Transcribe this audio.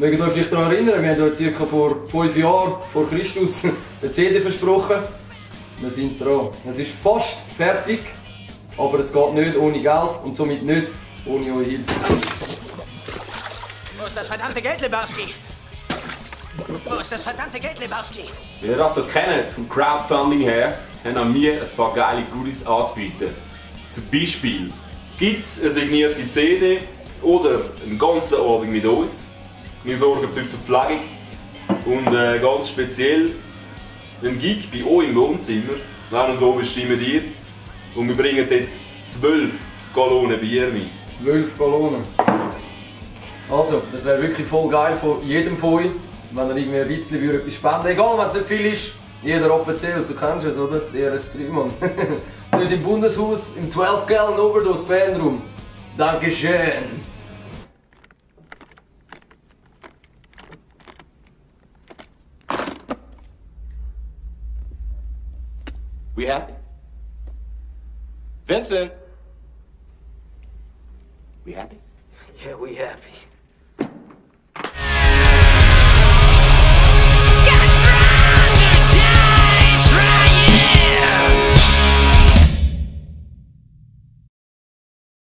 Mögt ihr euch vielleicht daran erinnern, wir haben euch ca. vor 5 Jahren vor Christus eine CD versprochen. Wir sind dran. Es ist fast fertig, aber es geht nicht ohne Geld und somit nicht ohne eure Hilfe. Wo ist das verdammte Geld, Lebowski? Wo ist das verdammte Geld, Lebowski? Wie ihr das so kennt, vom Crowdfunding her, haben auch wir ein paar geile Goodies anzubieten. Zum Beispiel gibt es eine signierte CD oder einen ganzen Abend mit uns. Wir sorgen für die Verpflegung und ganz speziell einen Gig bei euch im Wohnzimmer. Wer und wo bestimmen ihr? Und wir bringen dort 12 Gallonen Bier mit. 12 Gallonen. Also, das wäre wirklich voll geil von jedem von euch, wenn ihr irgendwie ein bisschen etwas spenden. Egal, wenn es nicht viel ist, jeder Rappen zählt. Du kennst es, oder? DRS3, Mann. Nicht im Bundeshaus, im 12 Gallon Overdose Bandroom. Dankeschön. We happy? Vincent! We happy? Yeah, we happy.